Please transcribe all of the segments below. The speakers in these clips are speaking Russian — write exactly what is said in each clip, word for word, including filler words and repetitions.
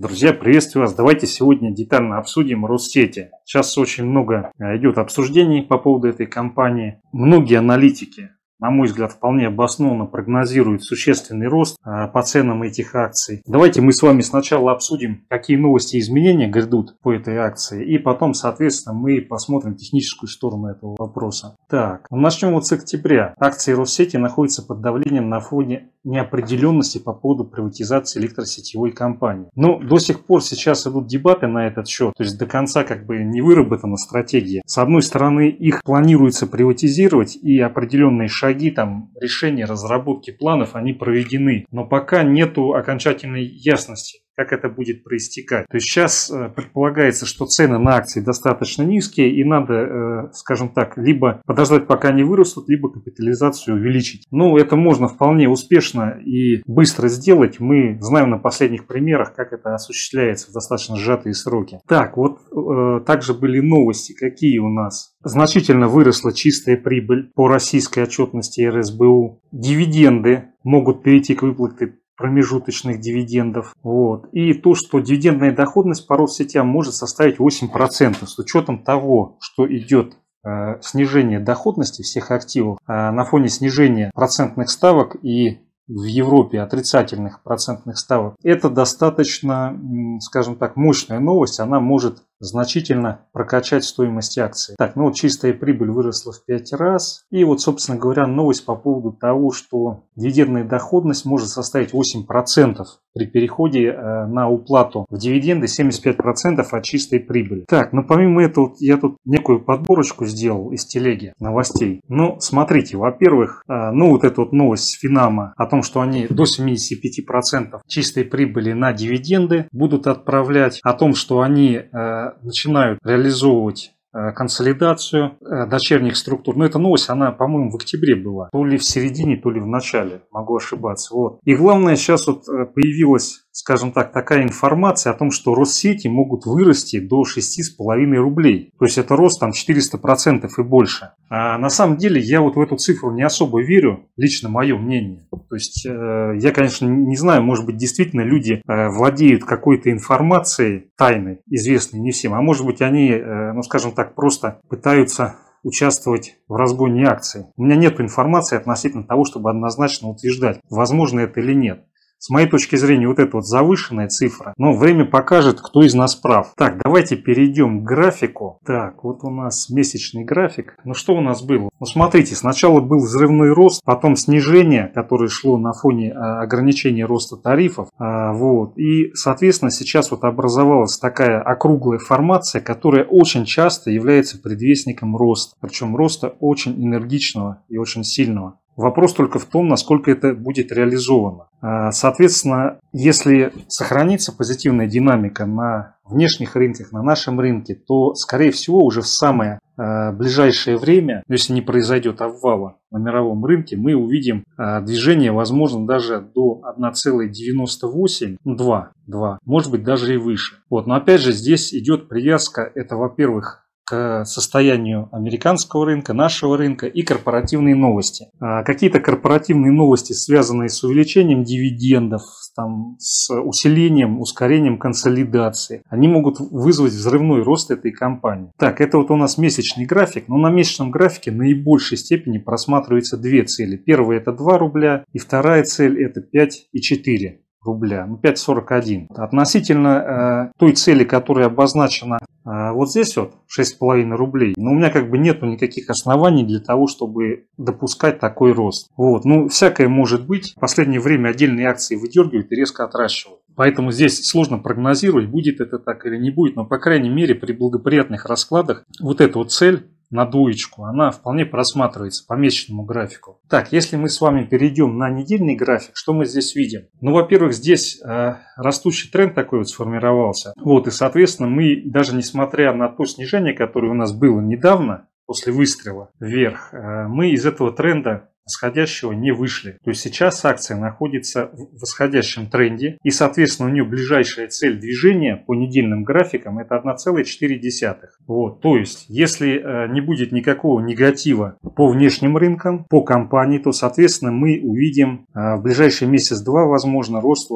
Друзья, приветствую вас. Давайте сегодня детально обсудим Россети. Сейчас очень много идет обсуждений по поводу этой компании. Многие аналитики, на мой взгляд, вполне обоснованно прогнозируют существенный рост по ценам этих акций. Давайте мы с вами сначала обсудим, какие новости и изменения грядут по этой акции, и потом, соответственно, мы посмотрим техническую сторону этого вопроса. Так, начнем вот с октября. Акции Россети находятся под давлением на фоне неопределенности по поводу приватизации электросетевой компании. Но до сих пор сейчас идут дебаты на этот счет, то есть до конца как бы не выработана стратегия. С одной стороны, их планируется приватизировать, и определенные шаги, там, решения, разработки планов, они проведены, но пока нету окончательной ясности, как это будет проистекать. То есть сейчас э, предполагается, что цены на акции достаточно низкие, и надо, э, скажем так, либо подождать, пока они вырастут, либо капитализацию увеличить. Ну, это можно вполне успешно и быстро сделать. Мы знаем на последних примерах, как это осуществляется в достаточно сжатые сроки. Так, вот э, также были новости, какие у нас. Значительно выросла чистая прибыль по российской отчетности эр эс бэ у. Дивиденды могут перейти к выплате промежуточных дивидендов. Вот. И то, что дивидендная доходность по Россетям может составить восемь процентов с учетом того, что идет э, снижение доходности всех активов э, на фоне снижения процентных ставок и в Европе отрицательных процентных ставок. Это достаточно, скажем так, мощная новость. Она может значительно прокачать стоимость акций. Так, ну вот чистая прибыль выросла в пять раз. И вот, собственно говоря, новость по поводу того, что дивидендная доходность может составить восемь процентов при переходе э, на уплату в дивиденды, семьдесят пять процентов от чистой прибыли. Так, но помимо этого, вот я тут некую подборочку сделал из телеги новостей. Ну, смотрите, во-первых, э, ну вот эта вот новость Финама о том, что они до семидесяти пяти процентов чистой прибыли на дивиденды будут отправлять, о том, что они э, начинают реализовывать консолидацию дочерних структур. Но эта новость, она, по-моему, в октябре была. То ли в середине, то ли в начале. Могу ошибаться. Вот. И главное, сейчас вот появилась, скажем так, такая информация о том, что Россети могут вырасти до шести с половиной рублей. То есть это рост там четыреста процентов и больше. А на самом деле я вот в эту цифру не особо верю, лично мое мнение. То есть э, я, конечно, не знаю, может быть, действительно люди э, владеют какой-то информацией тайной, известной не всем. А может быть, они, э, ну скажем так, просто пытаются участвовать в разгоне акций. У меня нет информации относительно того, чтобы однозначно утверждать, возможно это или нет. С моей точки зрения, вот эта вот завышенная цифра, но время покажет, кто из нас прав. Так, давайте перейдем к графику. Так, вот у нас месячный график. Ну что у нас было? Ну смотрите, сначала был взрывной рост, потом снижение, которое шло на фоне а, ограничения роста тарифов. А, вот. И, соответственно, сейчас вот образовалась такая округлая формация, которая очень часто является предвестником роста. Причем роста очень энергичного и очень сильного. Вопрос только в том, насколько это будет реализовано. Соответственно, если сохранится позитивная динамика на внешних рынках, на нашем рынке, то, скорее всего, уже в самое ближайшее время, если не произойдет обвала на мировом рынке, мы увидим движение, возможно, даже до одна целая девяносто восемь, два, два, может быть, даже и выше. Вот. Но опять же, здесь идет привязка, это, во-первых, к состоянию американского рынка, нашего рынка и корпоративные новости. Какие-то корпоративные новости, связанные с увеличением дивидендов, там, с усилением, ускорением консолидации, они могут вызвать взрывной рост этой компании. Так, это вот у нас месячный график, но на месячном графике наибольшей степени просматриваются две цели. Первая это два рубля, и вторая цель это пять и четыре рубля, ну пять сорок один. Относительно э, той цели, которая обозначена э, вот здесь вот шесть с половиной рублей, но у меня как бы нету никаких оснований для того, чтобы допускать такой рост. Вот, ну всякое может быть. В последнее время отдельные акции выдергивают и резко отращивают. Поэтому здесь сложно прогнозировать, будет это так или не будет, но по крайней мере при благоприятных раскладах вот эта вот цель на двоечку, она вполне просматривается по месячному графику. Так, если мы с вами перейдем на недельный график, что мы здесь видим? Ну, во-первых, здесь э, растущий тренд такой вот сформировался. Вот, и, соответственно, мы, даже несмотря на то снижение, которое у нас было недавно, после выстрела вверх, э, мы из этого тренда восходящего не вышли. То есть сейчас акция находится в восходящем тренде, и, соответственно, у нее ближайшая цель движения по недельным графикам это одна целая четыре десятых. Вот. То есть, если э, не будет никакого негатива по внешним рынкам, по компании, то, соответственно, мы увидим э, в ближайший месяц-два, возможно, рост вот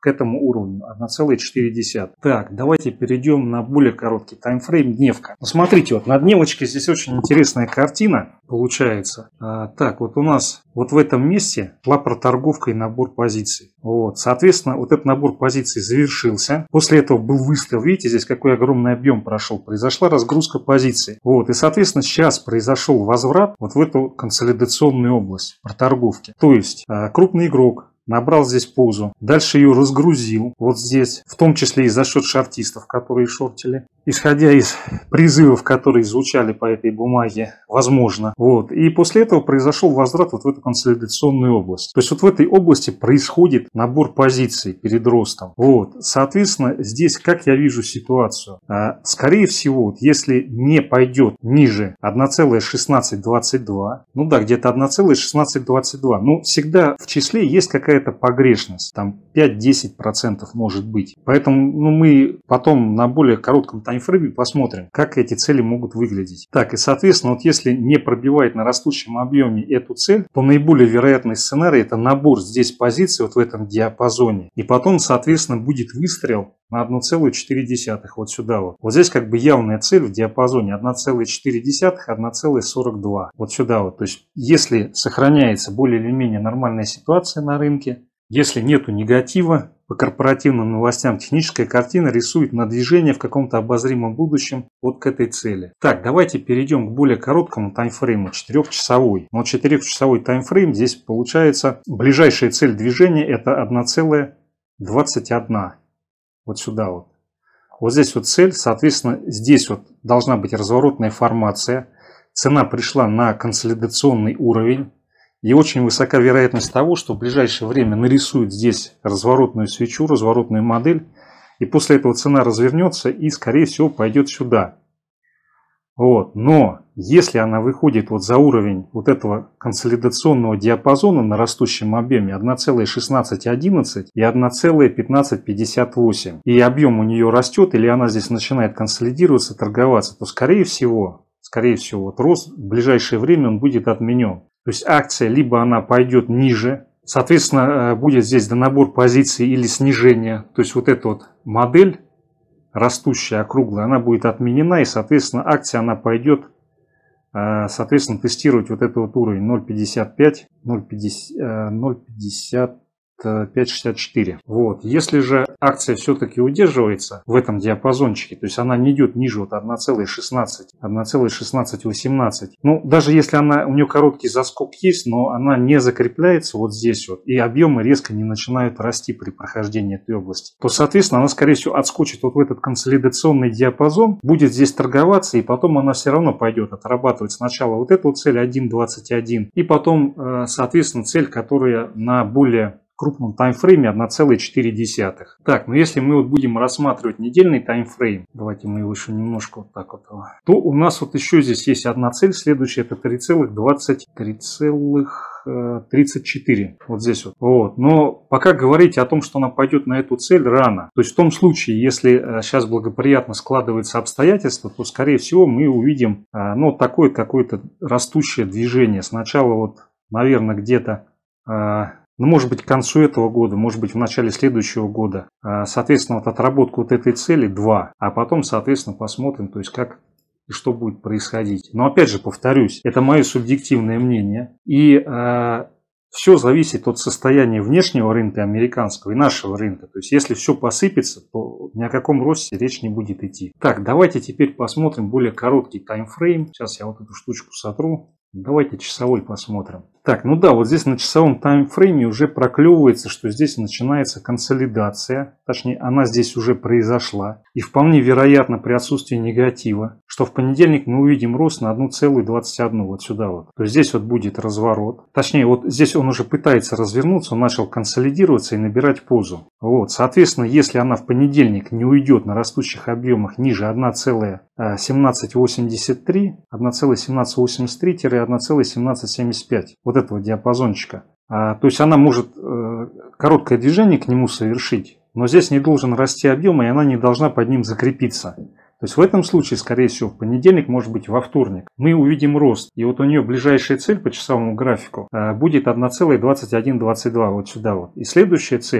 к этому уровню одна целая четыре десятых. Так, давайте перейдем на более короткий таймфрейм, дневка. Ну, смотрите, вот на дневочке здесь очень интересная картина получается. А, так, вот у нас вот в этом месте шла проторговка и набор позиций. Вот, соответственно, вот этот набор позиций завершился. После этого был выстрел. Видите, здесь какой огромный объем прошел. Произошла разгрузка позиций. Вот, и, соответственно, сейчас произошел возврат вот в эту консолидационную область проторговки. То есть, а, крупный игрок набрал здесь позу, дальше ее разгрузил вот здесь, в том числе и за счет шортистов, которые шортили, исходя из призывов, которые звучали по этой бумаге, возможно. Вот. И после этого произошел возврат вот в эту консолидационную область. То есть вот в этой области происходит набор позиций перед ростом. Вот. Соответственно, здесь, как я вижу ситуацию, скорее всего, вот если не пойдет ниже одна целая шестнадцать двадцать два, ну да, где-то одна целая шестнадцать двадцать два, ну всегда в числе есть какая-то какая-то погрешность, там пять-десять процентов может быть. Поэтому ну, мы потом на более коротком таймфрейме посмотрим, как эти цели могут выглядеть. Так, и соответственно, вот если не пробивает на растущем объеме эту цель, то наиболее вероятный сценарий — это набор здесь позиций вот в этом диапазоне. И потом, соответственно, будет выстрел на одна целая четыре десятых вот сюда вот. Вот здесь как бы явная цель в диапазоне одна целая четыре десятых — одна целая сорок два. Вот сюда вот. То есть если сохраняется более или менее нормальная ситуация на рынке, если нету негатива по корпоративным новостям, техническая картина рисует на движение в каком-то обозримом будущем вот к этой цели. Так, давайте перейдем к более короткому таймфрейму, четырехчасовой. Но четырехчасовой таймфрейм здесь получается ближайшая цель движения — это одна целая двадцать одна. Вот сюда вот. Вот здесь вот цель, соответственно, здесь вот должна быть разворотная формация. Цена пришла на консолидационный уровень. И очень высока вероятность того, что в ближайшее время нарисует здесь разворотную свечу, разворотную модель. И после этого цена развернется и, скорее всего, пойдет сюда. Вот. Но если она выходит вот за уровень вот этого консолидационного диапазона на растущем объеме одна целая шестнадцать одиннадцать и одна целая пятнадцать пятьдесят восемь, и объем у нее растет, или она здесь начинает консолидироваться, торговаться, то, скорее всего, скорее всего, вот рост в ближайшее время он будет отменен. То есть акция либо она пойдет ниже, соответственно, будет здесь донабор позиций или снижение. То есть вот эта вот модель растущая, округлая, она будет отменена, и, соответственно, акция она пойдет, соответственно, тестировать вот этот вот уровень ноль пятьдесят пять, ноль пятьдесят пять шестьдесят четыре. Вот. Если же акция все-таки удерживается в этом диапазончике, то есть она не идет ниже вот одна целая шестнадцать, одна целая шестнадцать восемнадцать, ну, даже если она, у нее короткий заскок есть, но она не закрепляется вот здесь вот, и объемы резко не начинают расти при прохождении этой области, то, соответственно, она, скорее всего, отскочит вот в этот консолидационный диапазон, будет здесь торговаться, и потом она все равно пойдет отрабатывать сначала вот эту вот цель один двадцать один, и потом, соответственно, цель, которая на более крупном таймфрейме одна целая четыре десятых. Так, но если мы вот будем рассматривать недельный таймфрейм, давайте мы его еще немножко вот так вот, то у нас вот еще здесь есть одна цель, следующая это три целых двадцать тридцать четыре. Вот здесь вот. Вот. Но пока говорить о том, что она пойдет на эту цель, рано. То есть в том случае, если сейчас благоприятно складываются обстоятельства, то скорее всего мы увидим ну, такое какое-то растущее движение. Сначала вот, наверное, где-то ну, может быть, к концу этого года, может быть, в начале следующего года. Соответственно, вот отработку вот этой цели два, а потом, соответственно, посмотрим, то есть как и что будет происходить. Но опять же, повторюсь, это мое субъективное мнение. И э, все зависит от состояния внешнего рынка американского и нашего рынка. То есть, если все посыпется, то ни о каком росте речь не будет идти. Так, давайте теперь посмотрим более короткий таймфрейм. Сейчас я вот эту штучку сотру. Давайте часовой посмотрим. Так, ну да, вот здесь на часовом таймфрейме уже проклевывается, что здесь начинается консолидация. Точнее, она здесь уже произошла. И вполне вероятно при отсутствии негатива, что в понедельник мы увидим рост на одна целая двадцать одна. Вот сюда вот. То есть здесь вот будет разворот. Точнее, вот здесь он уже пытается развернуться, он начал консолидироваться и набирать позу. Вот, соответственно, если она в понедельник не уйдет на растущих объемах ниже одна целая семнадцать восемьдесят три, одна целая семнадцать восемьдесят три - одна целая семнадцать семьдесят пять. Вот этого диапазончика. А, то есть она может э, короткое движение к нему совершить, но здесь не должен расти объем, и она не должна под ним закрепиться. То есть в этом случае, скорее всего, в понедельник, может быть во вторник, мы увидим рост. И вот у нее ближайшая цель по часовому графику э, будет одна целая двадцать один двадцать два, вот сюда вот. И следующая цель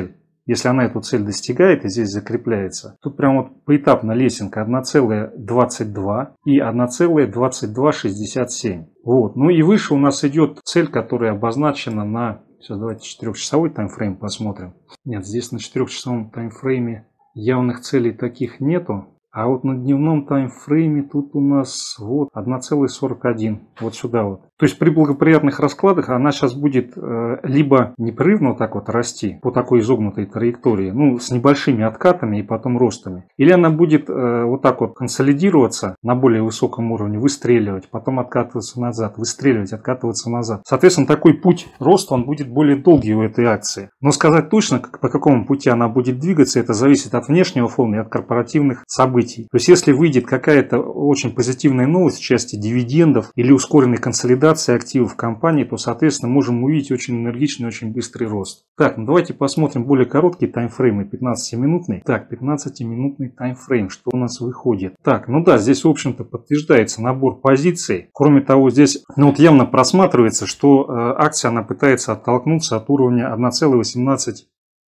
если она эту цель достигает и здесь закрепляется, тут прям вот поэтапно лесенка одна целая двадцать два и одна целая двадцать два шестьдесят семь. Вот. Ну и выше у нас идет цель, которая обозначена на... Сейчас давайте четырехчасовой таймфрейм посмотрим. Нет, здесь на четырехчасовом таймфрейме явных целей таких нету. А вот на дневном таймфрейме тут у нас вот одна целая сорок один. Вот сюда вот. То есть при благоприятных раскладах она сейчас будет э, либо непрерывно вот так вот расти по такой изогнутой траектории, ну с небольшими откатами и потом ростами. Или она будет э, вот так вот консолидироваться на более высоком уровне, выстреливать, потом откатываться назад, выстреливать, откатываться назад. Соответственно, такой путь роста, он будет более долгий у этой акции. Но сказать точно, как, по какому пути она будет двигаться, это зависит от внешнего фона и от корпоративных событий. То есть если выйдет какая-то очень позитивная новость в части дивидендов или ускоренной консолидации активов компании, то, соответственно, можем увидеть очень энергичный, очень быстрый рост. Так, ну давайте посмотрим более короткие таймфреймы, пятнадцатиминутный. Так, пятнадцатиминутный таймфрейм, что у нас выходит? Так, ну да, здесь, в общем-то, подтверждается набор позиций. Кроме того, здесь, ну вот явно просматривается, что э, акция, она пытается оттолкнуться от уровня одна целая восемнадцать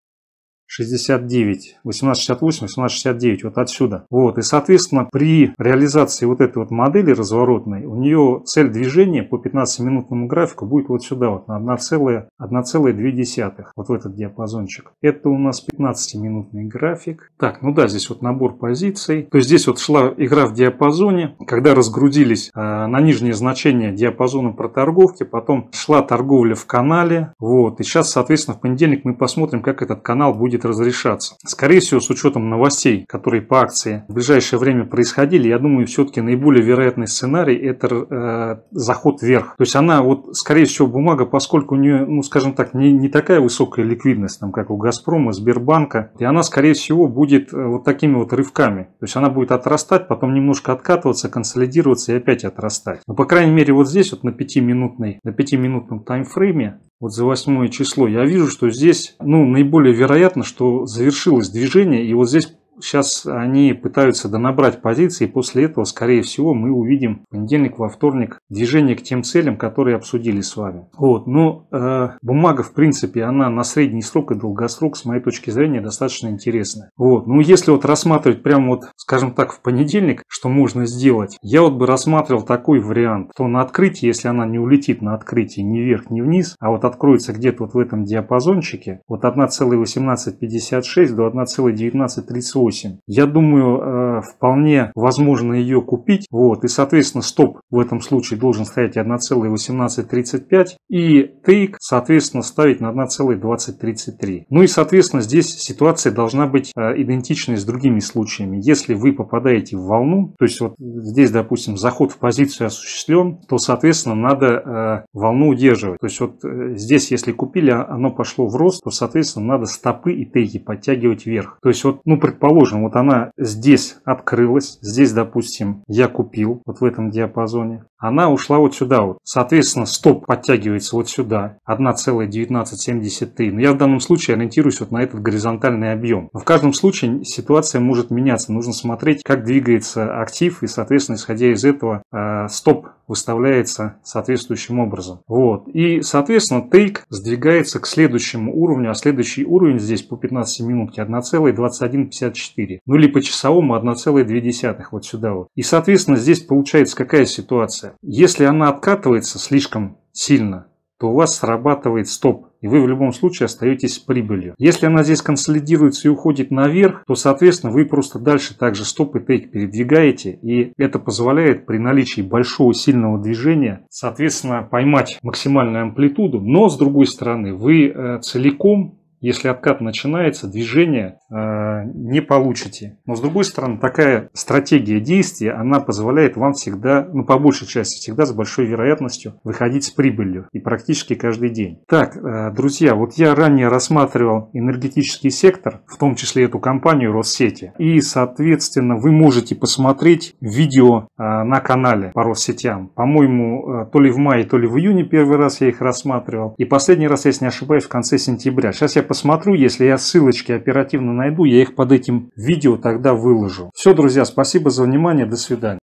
шестьдесят девять, восемнадцать шестьдесят восемь, восемнадцать шестьдесят девять, вот отсюда. Вот, и, соответственно, при реализации вот этой вот модели разворотной, у нее цель движения по пятнадцатиминутному графику будет вот сюда, вот на одна целая две десятых, вот в этот диапазончик. Это у нас пятнадцатиминутный график. Так, ну да, здесь вот набор позиций. То есть здесь вот шла игра в диапазоне, когда разгрузились э, на нижнее значение диапазона проторговки, потом шла торговля в канале, вот, и сейчас, соответственно, в понедельник мы посмотрим, как этот канал будет разрешаться. Скорее всего, с учетом новостей, которые по акции в ближайшее время происходили, я думаю, все-таки наиболее вероятный сценарий это э, заход вверх. То есть она, вот, скорее всего, бумага, поскольку у нее, ну, скажем так, не, не такая высокая ликвидность, там, как у Газпрома, Сбербанка, и она, скорее всего, будет э, вот такими вот рывками. То есть она будет отрастать, потом немножко откатываться, консолидироваться и опять отрастать. Но, по крайней мере, вот здесь, вот на пятиминутной, на пятиминутном таймфрейме, вот за восьмое число, я вижу, что здесь, ну, наиболее вероятно, что завершилось движение, и вот здесь сейчас они пытаются донабрать позиции, и после этого, скорее всего, мы увидим в понедельник, во вторник движение к тем целям, которые обсудили с вами. Вот, но э, бумага, в принципе, она на средний срок и долгосрок, с моей точки зрения, достаточно интересная. Вот, ну, если вот рассматривать прямо вот, скажем так, в понедельник, что можно сделать, я вот бы рассматривал такой вариант, что на открытии, если она не улетит на открытии ни вверх, ни вниз, а вот откроется где-то вот в этом диапазончике, вот одна целая восемнадцать пятьдесят шесть до одна целая девятнадцать тридцать восемь, я думаю, вполне возможно ее купить. Вот, и, соответственно, стоп в этом случае должен стоять одна целая восемнадцать тридцать пять и тейк, соответственно, ставить на одна целая двадцать тридцать три. Ну и, соответственно, здесь ситуация должна быть идентичной с другими случаями. Если вы попадаете в волну, то есть вот здесь, допустим, заход в позицию осуществлен, то, соответственно, надо волну удерживать. То есть вот здесь, если купили, оно пошло в рост, то, соответственно, надо стопы и тейки подтягивать вверх. То есть вот, ну, предположим, вот она здесь открылась, здесь, допустим, я купил вот в этом диапазоне, она ушла вот сюда вот. Соответственно, стоп подтягивается вот сюда, одна целая девятнадцать семьдесят три. Но я в данном случае ориентируюсь вот на этот горизонтальный объем. Но в каждом случае ситуация может меняться. Нужно смотреть, как двигается актив, и, соответственно, исходя из этого, э, стоп выставляется соответствующим образом. Вот. И, соответственно, тейк сдвигается к следующему уровню, а следующий уровень здесь по пятнадцати минутке одна целая двадцать один пятьдесят четыре. Ну или по часовому одна целая две десятых вот сюда вот. И, соответственно, здесь получается какая ситуация? Если она откатывается слишком сильно, то у вас срабатывает стоп, и вы в любом случае остаетесь с прибылью. Если она здесь консолидируется и уходит наверх, то, соответственно, вы просто дальше также стоп и тейк передвигаете, и это позволяет при наличии большого сильного движения, соответственно, поймать максимальную амплитуду, но, с другой стороны, вы э, целиком, если откат начинается, движение э, не получите. Но с другой стороны, такая стратегия действия, она позволяет вам всегда, ну по большей части, всегда с большой вероятностью выходить с прибылью. И практически каждый день. Так, э, друзья, вот я ранее рассматривал энергетический сектор, в том числе эту компанию Россети. И, соответственно, вы можете посмотреть видео э, на канале по Россетям. По-моему, э, то ли в мае, то ли в июне первый раз я их рассматривал. И последний раз, если не ошибаюсь, в конце сентября. Сейчас я посмотрю, если я ссылочки оперативно найду, я их под этим видео тогда выложу. Все, друзья, спасибо за внимание, до свидания.